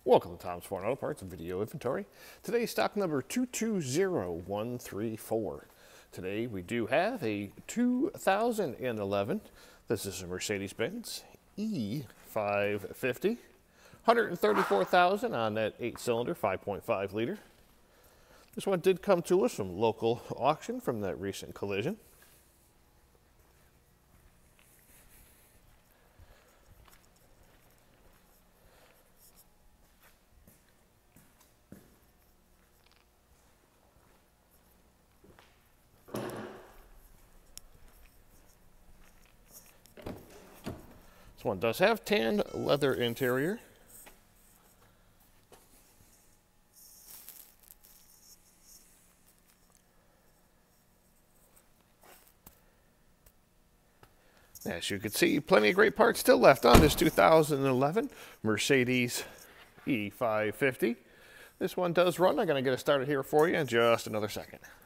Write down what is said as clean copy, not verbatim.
Welcome to Tom's Foreign Auto Parts Video Inventory. Today's stock number 220134. Today we do have a 2011, this is a Mercedes-Benz E550, 134,000 on that 8-cylinder, 5.5 liter. This one did come to us from local auction from that recent collision. This one does have tan leather interior. As you can see, plenty of great parts still left on this 2011 Mercedes E550. This one does run. I'm going to get it started here for you in just another second.